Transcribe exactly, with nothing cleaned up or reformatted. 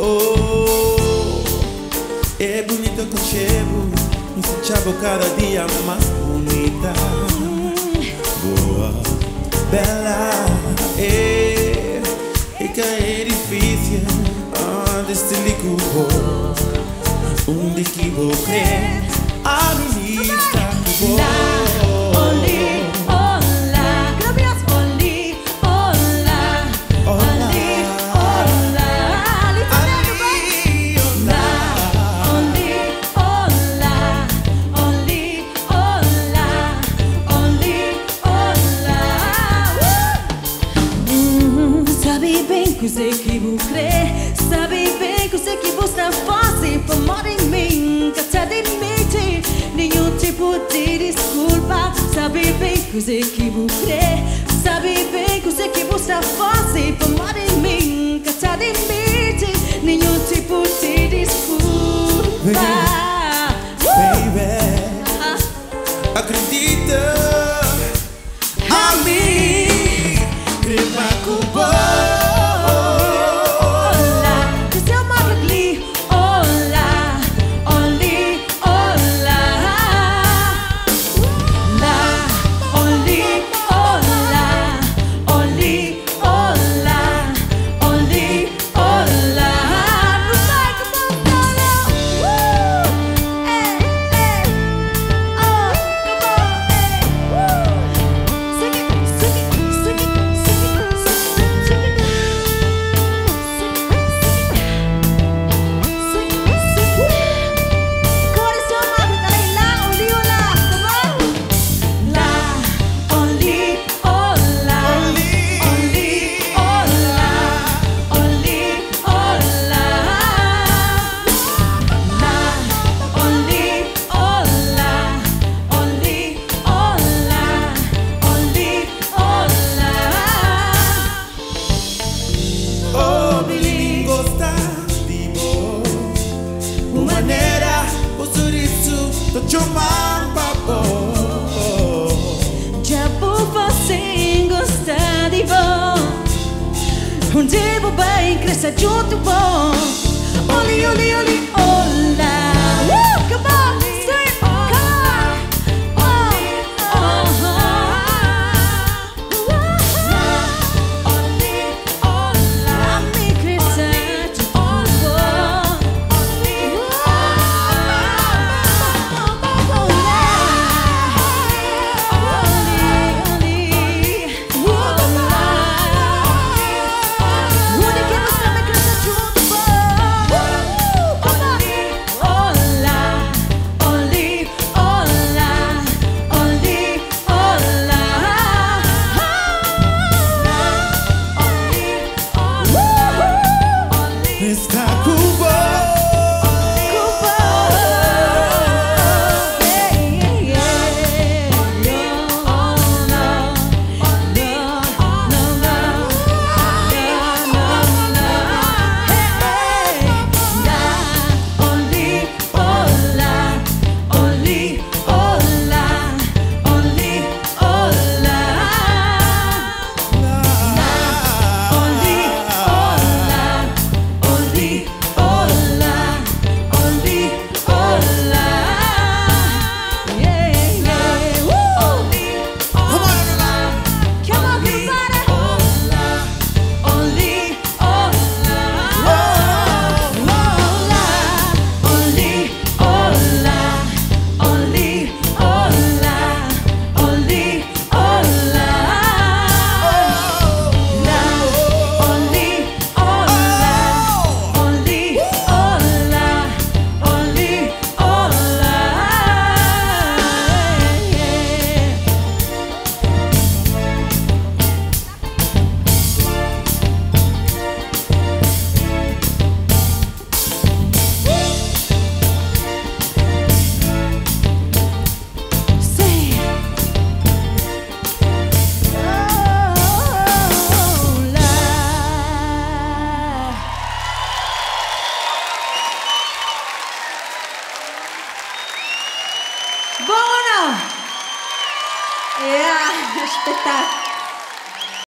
Oh, é bonito que chego, me sentivo cada dia mais bonita. Boa, bela, é, é que é difícil, onde se liga onde que vou crer, a lista que vou. Cos'è che vuoi credere? Sabi bene cos'è che vuoi sta fácil per amare in me, cazza di mente, nenhum tipo di disculpa. Sabi bene cos'è che vuoi credere? Sabi bene cos'è che vuoi sta fácil per amare in me, cazza di mente, nenhum tipo di disculpa. Baby, uh-huh. Acredita a mim, crema cubana. Já por você gostar de bom, um dia vou bem crescer junto bom. Oli, oli, oli, olá. Uh, come on, say it, come on. Oh, oh, oh. Oli, olá, me crescer junto bom. Está Cuba. Bom ou não? É, espetáculo.